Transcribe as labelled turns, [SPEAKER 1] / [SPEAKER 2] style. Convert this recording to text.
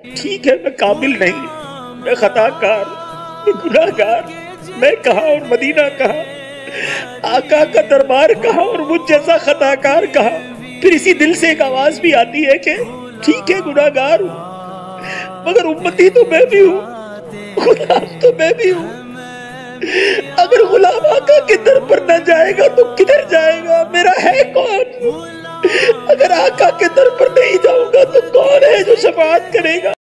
[SPEAKER 1] ठीक है, मैं काबिल नहीं, मैं खताकार, मैं गुनाहगार। मैं कहाँ और मदीना कहाँ, आका का दरबार कहाँ और मुझ जैसा खताकार कहाँ। फिर इसी दिल से एक आवाज भी आती है कि ठीक है गुनाहगार हूँ, मगर उम्मती तो मैं भी हूँ, गुलाम तो मैं भी हूँ। अगर गुलाम आका के दर पर न जाएगा तो किधर जाएगा, मेरा है कौन? अगर आका के दर पर नहीं जाऊंगा तो कौन है जो शफाअत करेगा?